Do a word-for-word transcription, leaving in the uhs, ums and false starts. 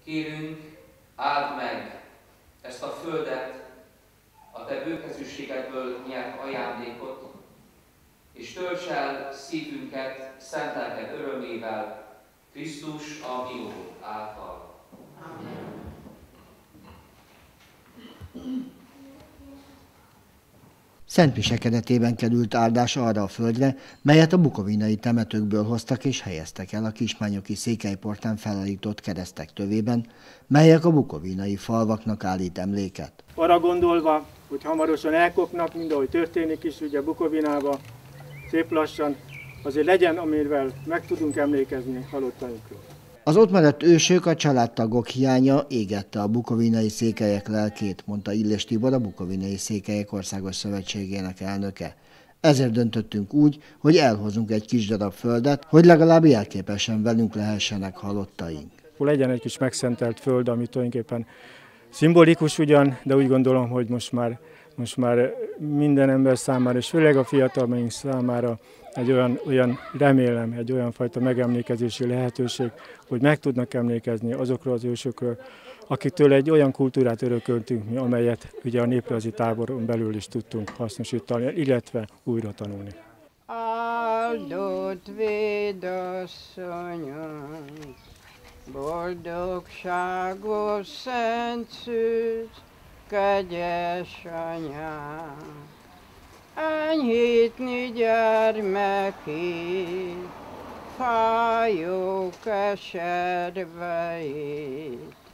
Kérünk, áld meg ezt a földet, a te bőkezűségedből nyert ajándékot, és tölts el szívünket szent lelked örömével, Krisztus a mi Úrunk által. Amen. Szentmise keretében került áldás arra a földre, melyet a bukovinai temetőkből hoztak és helyeztek el a kismányoki Székelyportán felállított keresztek tövében, melyek a bukovinai falvaknak állít emléket. Arra gondolva, hogy hamarosan elkopnak, mind ahogy történik is ugye Bukovinában, szép lassan, azért legyen, amivel meg tudunk emlékezni halottainkról. Az ott maradt ősök, a családtagok hiánya égette a bukovinai székelyek lelkét, mondta Illés Tibor, a Bukovinai Székelyek Országos Szövetségének elnöke. Ezért döntöttünk úgy, hogy elhozunk egy kis darab földet, hogy legalább jelképesen velünk lehessenek halottaink. Legyen egy kis megszentelt föld, ami tulajdonképpen szimbolikus ugyan, de úgy gondolom, hogy most már, most már minden ember számára, és főleg a fiataljaink számára egy olyan, olyan remélem, egy olyan fajta megemlékezési lehetőség, hogy meg tudnak emlékezni azokról az ősökről, akiktől egy olyan kultúrát örököltünk mi, amelyet ugye a néprajzi táboron belül is tudtunk hasznosítani, illetve újra tanulni. Áldott védasszonyom, boldogságos szent szűz, kegyes anyám, enyhítni gyermekét, fájó keserveit.